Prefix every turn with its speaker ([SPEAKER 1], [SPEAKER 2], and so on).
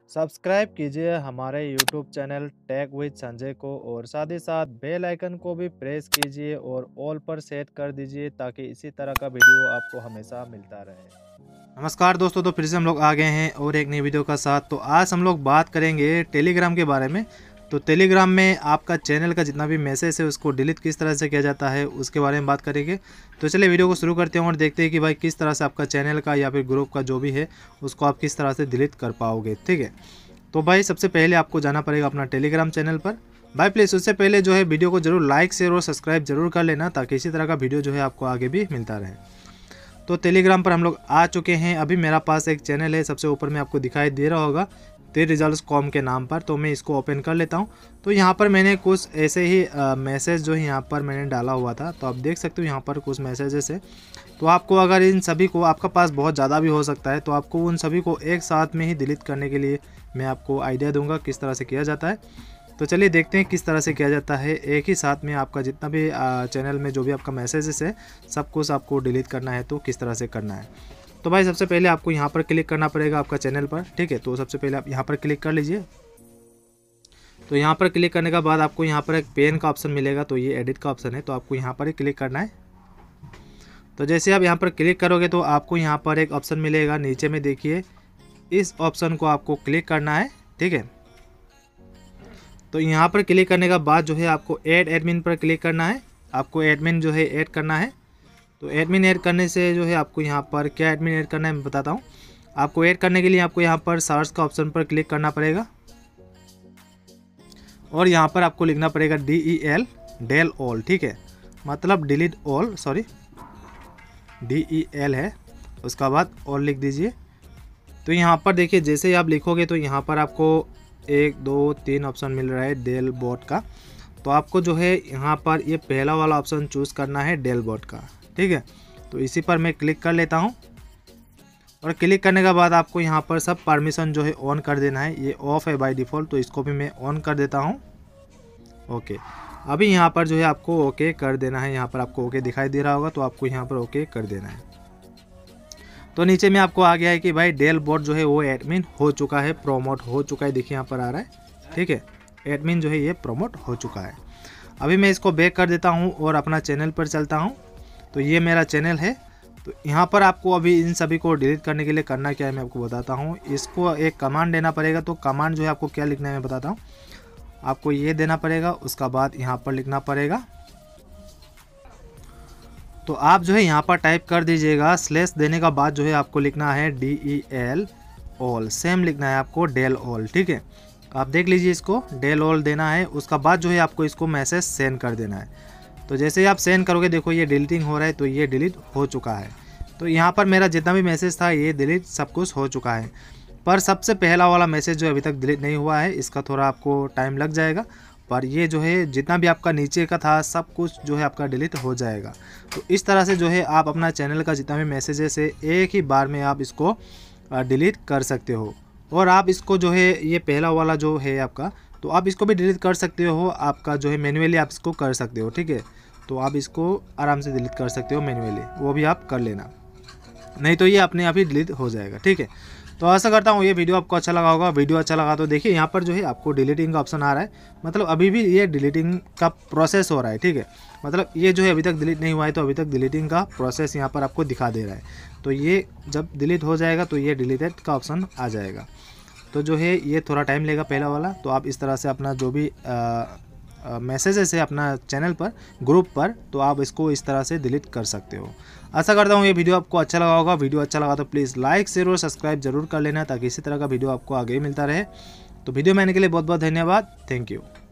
[SPEAKER 1] Subscribe कीजिए हमारे YouTube channel tech with Sanjay को और साथ ही साथ बेल आइकन को भी प्रेस कीजिए और ऑल पर सेट कर दीजिए ताकि इसी तरह का वीडियो आपको हमेशा मिलता रहे। नमस्कार दोस्तों, तो फिर से हम लोग आ गए हैं और एक नई वीडियो का साथ। तो आज हम लोग बात करेंगे टेलीग्राम के बारे में। तो टेलीग्राम में आपका चैनल का जितना भी मैसेज है उसको डिलीट किस तरह से किया जाता है उसके बारे में बात करेंगे। तो चलिए वीडियो को शुरू करते हैं और देखते हैं कि भाई किस तरह से आपका चैनल का या फिर ग्रुप का जो भी है उसको आप किस तरह से डिलीट कर पाओगे। ठीक है, तो भाई सबसे पहले आपको जाना पड़ेगा अपना टेलीग्राम चैनल पर। भाई प्लीज़ उससे पहले जो है वीडियो को जरूर लाइक शेयर और सब्सक्राइब जरूर कर लेना ताकि इसी तरह का वीडियो जो है आपको आगे भी मिलता रहे। तो टेलीग्राम पर हम लोग आ चुके हैं। अभी मेरा पास एक चैनल है, सबसे ऊपर में आपको दिखाई दे रहा होगा TheResults.com के नाम पर। तो मैं इसको ओपन कर लेता हूं। तो यहां पर मैंने कुछ ऐसे ही मैसेज जो है यहां पर मैंने डाला हुआ था। तो आप देख सकते हो यहां पर कुछ मैसेजेस है। तो आपको अगर इन सभी को, आपका पास बहुत ज़्यादा भी हो सकता है, तो आपको उन सभी को एक साथ में ही डिलीट करने के लिए मैं आपको आइडिया दूंगा किस तरह से किया जाता है। तो चलिए देखते हैं किस तरह से किया जाता है। एक ही साथ में आपका जितना भी चैनल में जो भी आपका मैसेजेस है सब कुछ आपको डिलीट करना है तो किस तरह से करना है। तो भाई सबसे पहले आपको यहाँ पर क्लिक करना पड़ेगा आपका चैनल पर। ठीक है, तो सबसे पहले आप यहाँ पर क्लिक कर लीजिए। तो यहाँ पर क्लिक करने के बाद आपको यहाँ पर एक पेन का ऑप्शन मिलेगा। तो ये एडिट का ऑप्शन है, तो आपको यहाँ पर ही क्लिक करना है। तो जैसे आप यहाँ पर क्लिक करोगे तो आपको यहाँ पर एक ऑप्शन मिलेगा नीचे में, देखिए इस ऑप्शन को आपको क्लिक करना है। ठीक है, तो यहाँ पर क्लिक करने के बाद जो है आपको ऐड एडमिन पर क्लिक करना है। आपको एडमिन जो है ऐड करना है। तो एडमिन ऐड करने से जो है आपको यहाँ पर क्या एडमिन ऐड करना है मैं बताता हूँ। आपको ऐड करने के लिए आपको यहाँ पर सर्च का ऑप्शन पर क्लिक करना पड़ेगा और यहाँ पर आपको लिखना पड़ेगा DEL डेल ऑल। ठीक है, मतलब डिलीट ऑल, सॉरी DEL है, उसका बाद ऑल लिख दीजिए। तो यहाँ पर देखिए जैसे ही आप लिखोगे तो यहाँ पर आपको 1 2 3 ऑप्शन मिल रहा है डेल बॉट का। तो आपको जो है यहाँ पर ये पहला वाला ऑप्शन चूज़ करना है डेल बॉट का। ठीक है, तो इसी पर मैं क्लिक कर लेता हूँ और क्लिक करने के बाद आपको यहाँ पर सब परमिशन जो है ऑन कर देना है। ये ऑफ है बाय डिफ़ॉल्ट, तो इसको भी मैं ऑन कर देता हूँ। ओके, अभी यहाँ पर जो है आपको ओके कर देना है। यहाँ पर आपको ओके दिखाई दे रहा होगा, तो आपको यहाँ पर ओके कर देना है। तो नीचे में आपको आ गया है कि भाई डेल बॉट जो है वो एडमिन हो चुका है, प्रोमोट हो चुका है। देखिए यहाँ पर आ रहा है। ठीक है, एडमिन जो है ये प्रोमोट हो चुका है। अभी मैं इसको बैक कर देता हूँ और अपना चैनल पर चलता हूँ। तो ये मेरा चैनल है। तो यहाँ पर आपको अभी इन सभी को डिलीट करने के लिए करना क्या है मैं आपको बताता हूँ। इसको एक कमांड देना पड़ेगा। तो कमांड जो है आपको क्या लिखना है मैं बताता हूँ। आपको ये देना पड़ेगा, उसका बाद यहाँ पर लिखना पड़ेगा। तो आप जो है यहाँ पर टाइप कर दीजिएगा। स्लैश देने का बाद जो है आपको लिखना है DEL ऑल, सेम लिखना है आपको डेल ऑल। ठीक है, आप देख लीजिए, इसको डेल ऑल देना है। उसका बाद जो है आपको इसको मैसेज सेंड कर देना है। तो जैसे ही आप सेंड करोगे देखो ये डिलीटिंग हो रहा है, तो ये डिलीट हो चुका है। तो यहाँ पर मेरा जितना भी मैसेज था ये डिलीट सब कुछ हो चुका है। पर सबसे पहला वाला मैसेज जो अभी तक डिलीट नहीं हुआ है, इसका थोड़ा आपको टाइम लग जाएगा। पर ये जो है जितना भी आपका नीचे का था सब कुछ जो है आपका डिलीट हो जाएगा। तो इस तरह से जो है आप अपना चैनल का जितना भी मैसेजेस है एक ही बार में आप इसको डिलीट कर सकते हो। और आप इसको जो है ये पहला वाला जो है आपका, तो आप इसको भी डिलीट कर सकते हो। आपका जो है मैन्युअली आप इसको कर सकते हो। ठीक है, तो आप इसको आराम से डिलीट कर सकते हो मैन्युअली, वो भी आप कर लेना, नहीं तो ये अपने आप ही डिलीट हो जाएगा। ठीक है, तो आशा करता हूँ ये वीडियो आपको अच्छा लगा होगा। वीडियो अच्छा लगा तो देखिए यहाँ पर जो है आपको डिलीटिंग का ऑप्शन आ रहा है, मतलब अभी भी ये डिलीटिंग का प्रोसेस हो रहा है। ठीक है, मतलब ये जो है अभी तक डिलीट नहीं हुआ है, तो अभी तक डिलीटिंग का प्रोसेस यहाँ पर आपको दिखा दे रहा है। तो ये जब डिलीट हो जाएगा तो ये डिलीटेड का ऑप्शन आ जाएगा। तो जो है ये थोड़ा टाइम लेगा पहला वाला। तो आप इस तरह से अपना जो भी मैसेजेस है अपना चैनल पर, ग्रुप पर, तो आप इसको इस तरह से डिलीट कर सकते हो। आशा करता हूँ ये वीडियो आपको अच्छा लगा होगा। वीडियो अच्छा लगा तो प्लीज़ लाइक शेयर और सब्सक्राइब जरूर कर लेना ताकि इसी तरह का वीडियो आपको आगे मिलता रहे। तो वीडियो में आने के लिए बहुत बहुत धन्यवाद। Thank you.